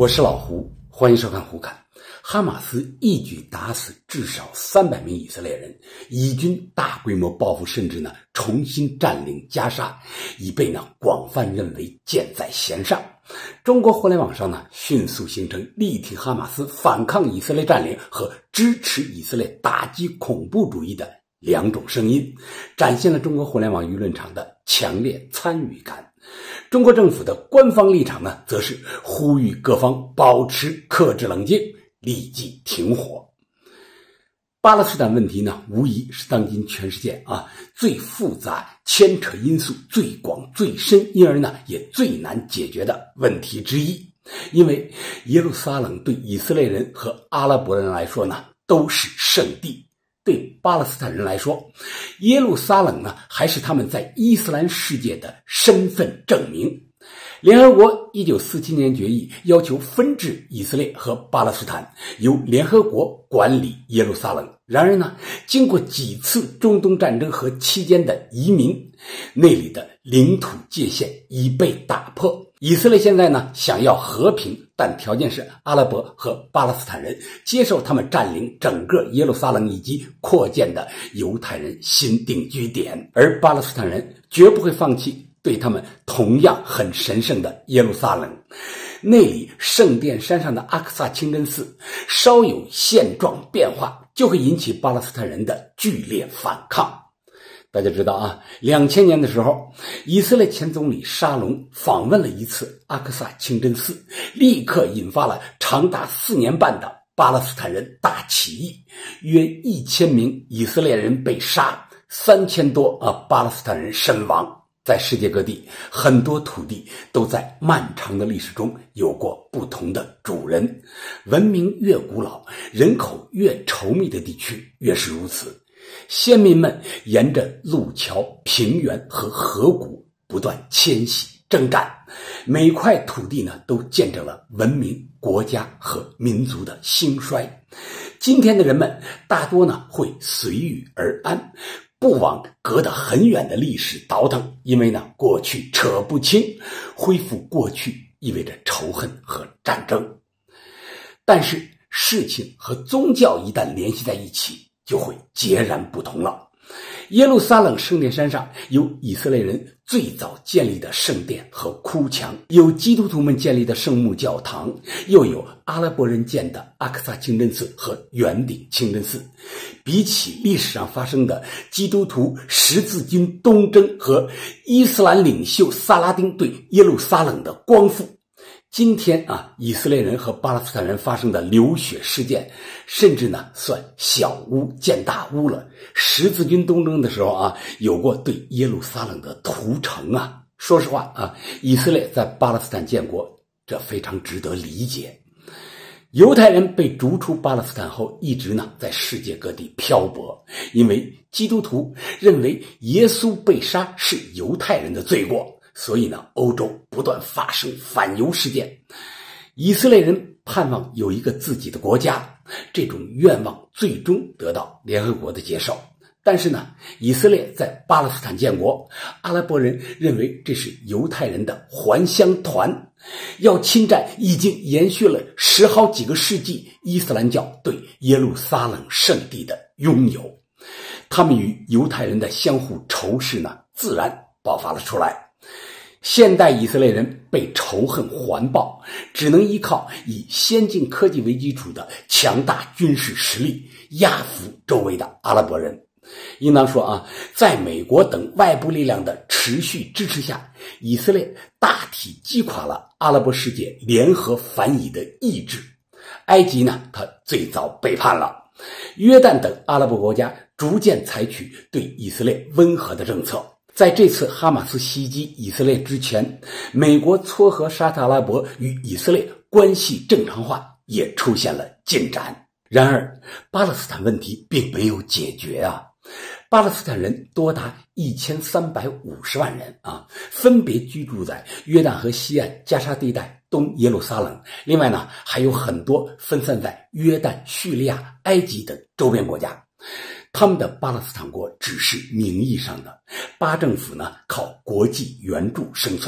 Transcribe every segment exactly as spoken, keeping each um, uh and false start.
我是老胡，欢迎收看胡侃。哈马斯一举打死至少三百名以色列人，以军大规模报复，甚至呢重新占领加沙，已被呢广泛认为箭在弦上。中国互联网上呢迅速形成力挺哈马斯、反抗以色列占领和支持以色列打击恐怖主义的两种声音，展现了中国互联网舆论场的强烈参与感。中国政府的官方立场呢，则是呼吁各方保持克制冷静，立即停火。巴勒斯坦问题呢，无疑是当今全世界啊最复杂、牵扯因素最广、最深，因而呢也最难解决的问题之一。因为耶路撒冷对以色列人和阿拉伯人来说呢，都是圣地。对巴勒斯坦人来说，耶路撒冷呢还是他们在伊斯兰世界的身份证明。联合国一九四七年决议要求分治以色列和巴勒斯坦，由联合国管理耶路撒冷。然而呢，经过几次中东战争和期间的移民，那里的领土界限已被打破。以色列现在呢想要和平，但条件是阿拉伯和巴勒斯坦人接受他们占领整个耶路撒冷以及扩建的犹太人新定居点，而巴勒斯坦人绝不会放弃对他们同样很神圣的耶路撒冷。那里圣殿山上的阿克萨清真寺稍有现状变化，就会引起巴勒斯坦人的剧烈反抗。大家知道啊，两千年的时候，以色列前总理沙龙访问了一次阿克萨清真寺，立刻引发了长达四年半的巴勒斯坦人大起义，约一千名以色列人被杀，三千多啊巴勒斯坦人身亡。在世界各地，很多土地都在漫长的历史中有过不同的主人。文明越古老，人口越稠密的地区越是如此。先民们沿着路桥、平原和河谷不断迁徙征战，每块土地呢都见证了文明、国家和民族的兴衰。今天的人们大多呢会随遇而安，不往隔得很远的历史倒腾，因为呢过去扯不清，恢复过去意味着仇恨和战争。但是事情和宗教一旦联系在一起，就会截然不同了。耶路撒冷圣殿山上有以色列人最早建立的圣殿和哭墙，有基督徒们建立的圣母教堂，又有阿拉伯人建的阿克萨清真寺和圆顶清真寺。比起历史上发生的基督徒十字军东征和伊斯兰领袖萨拉丁对耶路撒冷的光复，今天啊，以色列人和巴勒斯坦人发生的流血事件，甚至呢算小巫见大巫了。十字军东征的时候啊，有过对耶路撒冷的屠城啊。说实话啊，以色列在巴勒斯坦建国，这非常值得理解。犹太人被逐出巴勒斯坦后，一直呢在世界各地漂泊，因为基督徒认为耶稣被杀是犹太人的罪过。所以呢，欧洲不断发生反犹事件。以色列人盼望有一个自己的国家，这种愿望最终得到联合国的接受。但是呢，以色列在巴勒斯坦建国，阿拉伯人认为这是犹太人的还乡团，要侵占已经延续了十好几个世纪伊斯兰教对耶路撒冷圣地的拥有。他们与犹太人的相互仇视呢，自然爆发了出来。现代以色列人被仇恨环抱，只能依靠以先进科技为基础的强大军事实力压服周围的阿拉伯人。应当说啊，在美国等外部力量的持续支持下，以色列大体击垮了阿拉伯世界联合反以的意志。埃及呢，他最早背叛了。约旦等阿拉伯国家逐渐采取对以色列温和的政策。在这次哈马斯袭击以色列之前，美国撮合沙特阿拉伯与以色列关系正常化也出现了进展。然而，巴勒斯坦问题并没有解决啊！巴勒斯坦人多达一千三百五十万人啊，分别居住在约旦河西岸、加沙地带、东耶路撒冷。另外呢，还有很多分散在约旦、叙利亚、埃及等周边国家。他们的巴勒斯坦国只是名义上的，巴政府呢靠国际援助生存。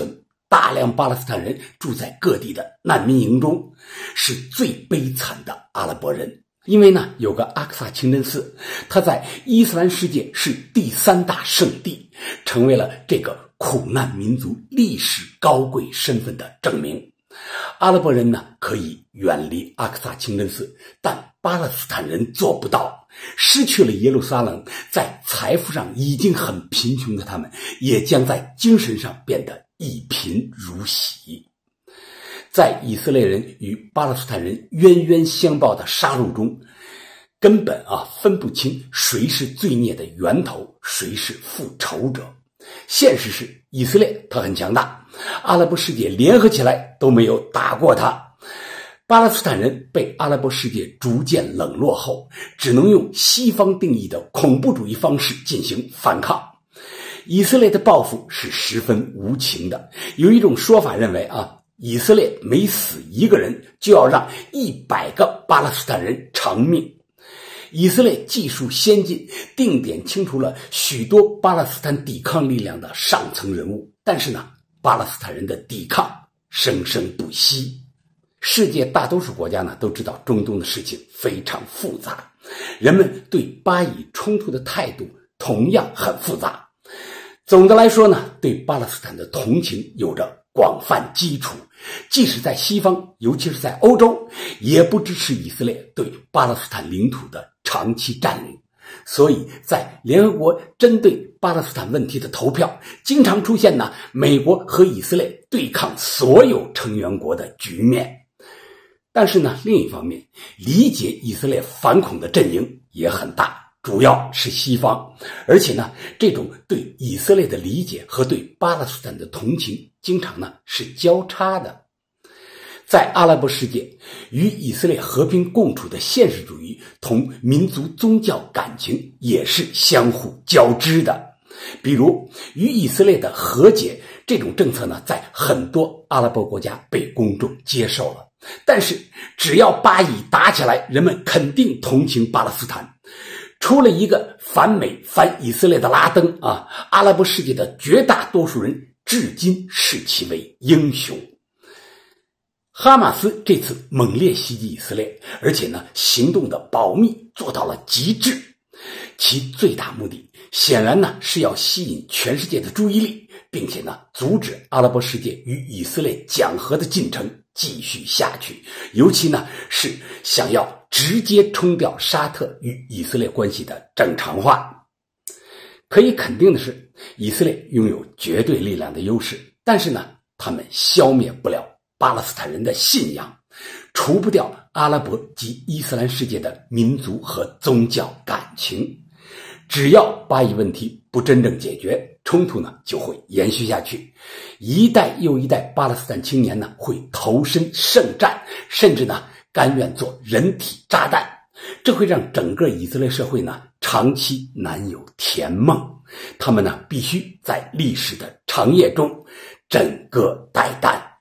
大量巴勒斯坦人住在各地的难民营中，是最悲惨的阿拉伯人。因为呢，有个阿克萨清真寺，它在伊斯兰世界是第三大圣地，成为了这个苦难民族历史高贵身份的证明。阿拉伯人呢，可以远离阿克萨清真寺，但巴勒斯坦人做不到。失去了耶路撒冷，在财富上已经很贫穷的他们，也将在精神上变得一贫如洗。在以色列人与巴勒斯坦人冤冤相报的杀戮中，根本啊分不清谁是罪孽的源头，谁是复仇者。现实是，以色列它很强大，阿拉伯世界联合起来都没有打过它。巴勒斯坦人被阿拉伯世界逐渐冷落后，只能用西方定义的恐怖主义方式进行反抗。以色列的报复是十分无情的，有一种说法认为啊，以色列每死一个人就要让一百个巴勒斯坦人偿命。以色列技术先进，定点清除了许多巴勒斯坦抵抗力量的上层人物，但是呢，巴勒斯坦人的抵抗生生不息。世界大多数国家呢都知道中东的事情非常复杂，人们对巴以冲突的态度同样很复杂。总的来说呢，对巴勒斯坦的同情有着广泛基础，即使在西方，尤其是在欧洲，也不支持以色列对巴勒斯坦领土的长期占领。所以在联合国针对巴勒斯坦问题的投票，经常出现呢美国和以色列对抗所有成员国的局面。但是呢，另一方面，理解以色列反恐的阵营也很大，主要是西方，而且呢，这种对以色列的理解和对巴勒斯坦的同情，经常呢是交叉的。在阿拉伯世界，与以色列和平共处的现实主义同民族宗教感情也是相互交织的。比如，与以色列的和解这种政策呢，在很多阿拉伯国家被公众接受了。但是，只要巴以打起来，人们肯定同情巴勒斯坦。除了一个反美反以色列的拉登啊，阿拉伯世界的绝大多数人至今视其为英雄。哈马斯这次猛烈袭击以色列，而且呢，行动的保密做到了极致。其最大目的显然呢是要吸引全世界的注意力，并且呢阻止阿拉伯世界与以色列讲和的进程继续下去，尤其呢是想要直接冲掉沙特与以色列关系的正常化。可以肯定的是，以色列拥有绝对力量的优势，但是呢他们消灭不了巴勒斯坦人的信仰，除不掉阿拉伯及伊斯兰世界的民族和宗教感情。只要巴以问题不真正解决，冲突呢就会延续下去，一代又一代巴勒斯坦青年呢会投身圣战，甚至呢甘愿做人体炸弹，这会让整个以色列社会呢长期难有甜梦，他们呢必须在历史的长夜中枕戈待旦。